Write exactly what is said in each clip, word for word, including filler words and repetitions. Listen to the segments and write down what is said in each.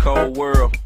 Cold World,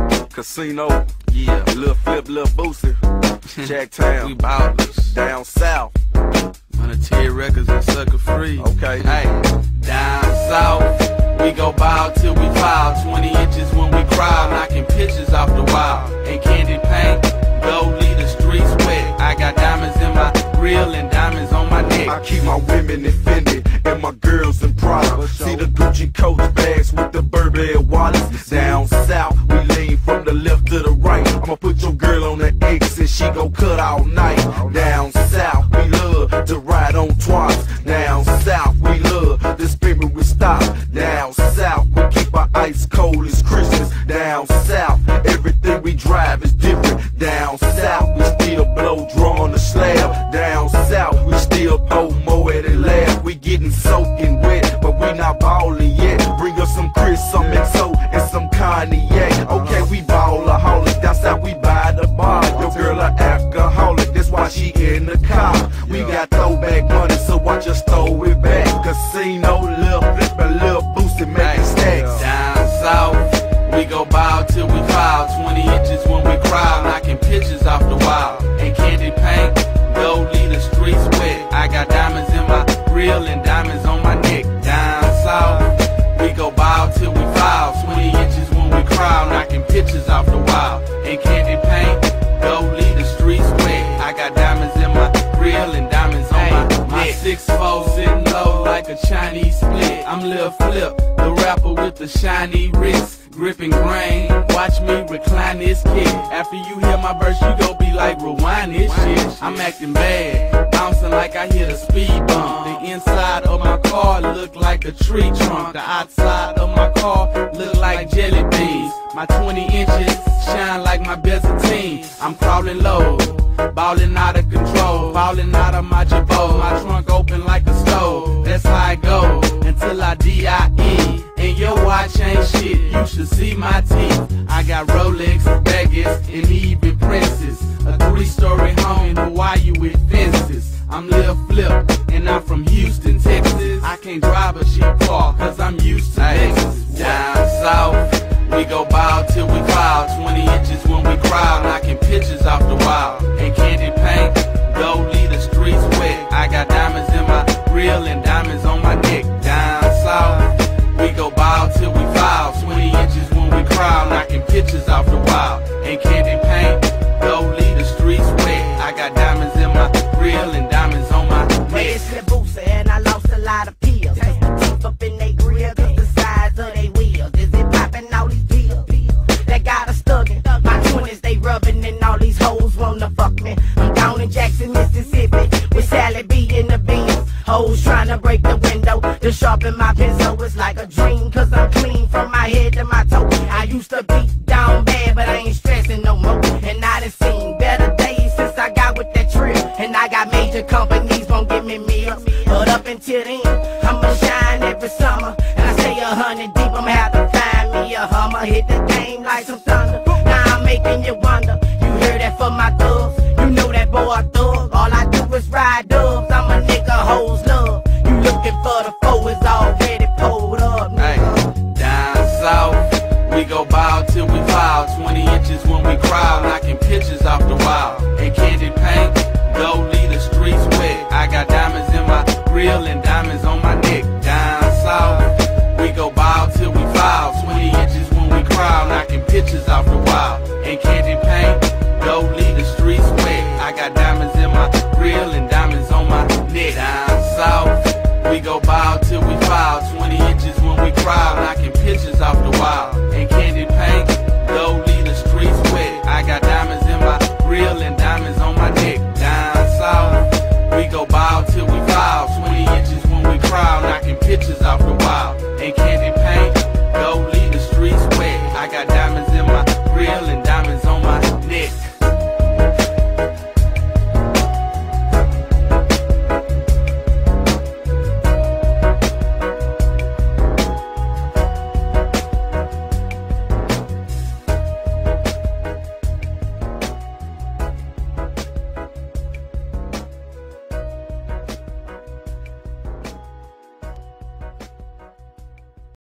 Casino, yeah, Lil Flip, Lil Boosie, Jacktown, we ballers. down south. Monetary Records and Sucker Free. Okay. Hey, down south, we go ball till we fall. twenty inches when we crawl, knocking pictures off the wall. And candy paint, go leave the streets wet. I got diamonds in my grill and diamonds on my neck. I keep my women offended and my girls in Prada. See the Gucci coach bags with the Burberry wallets. Down south, we lean from the left to the right. I'ma put your girl on the X and she gon' cut all night. Down south, we love to ride on twice. Down south, we love the spirit we stop. Down south, we keep our ice cold as Christmas. Down south, everything we drive is different. Down south, we still blow draw on the slab. Down south, we still pour more at the lab. We getting soaking wet, but we not ballin' yet. Bring us some Chris, some X O, and some Kanye. Okay, we ballaholic, down south we buy the bar. Your girl a alcoholic, that's why she in the car. We got throwback money, so watch us throw it back. Casino, Lil Flip, and Lil Boosie making stacks. Down south, we go ball till we fall. twenty inches when we crawl, knocking pictures off the wall. And candy paint, go leave the streets wet. I got diamonds in my grill and diamonds on my neck. Down south, we go ball till we fall. twenty inches when we crawl, knocking pictures off the wall. And candy paint, go leave the streets wet. I got diamonds in my grill and diamonds on my neck. My six four sitting low like a Chinese split. I'm Lil Flip, the rapper with the shiny wrist. Gripping grain, watch me recline this kick. After you hear my verse, you gon' be like, rewind this shit. I'm acting bad, bouncing like I hit a speed bump. The inside of my car look like a tree trunk. The outside of my car look like jelly beans. My twenty inches shine like my Bezatine. I'm crawling low, ballin' out of control, falling out of my jabot. My trunk open like a stove, that's how I go until I D I E. And your watch ain't shit, you should see my teeth. I got Rolex, Vegas, and even Princess. A three-story home in Hawaii with fences. I'm Lil Flip, and I'm from Houston, Texas. I can't drive a cheap car, cause I'm used to Texas. Down south, we go ball till we fall. twenty inches when we crawl, knocking pictures off the wall. And candy paint, go leave the streets wet. I got diamonds in my grill and diamonds on my neck. Down south, we go ball till we fall. twenty inches when we crawl, knocking pictures off the wall. And candy paint, go leave the streets wet. I got diamonds in my grill and diamonds on my neck. It's the Boosie and I lost a lot of pills. Cause the teeth up in they grill, cause the size of they wheels. Is it poppin' all these pills? That got us stuggin'. My twenties they rubbin' and all these hoes wanna fuck me. I'm down in Jackson, Mississippi with Sally B in the Benz. Hoes tryna break the window to sharpen my pencil. It's like a dream, cause I'm clean from my head to my toe. I used to be down bad, but I ain't stressing no more. And I done seen better days since I got with that trip. And I got major companies gon' give me meals. But up until then, I'ma shine every summer. And I say a hundred deep, I'ma have to find me a Hummer. Hit the game like some thunder. Now I'm making you wonder. You hear that for my thugs? You know that boy a thug. All I do is ride dubs. I'm a nigga hoes love. You looking for the foe is already pulled up, nigga. Hey, down south, we go ball till we fall. twenty inches when we crawl, knocking pictures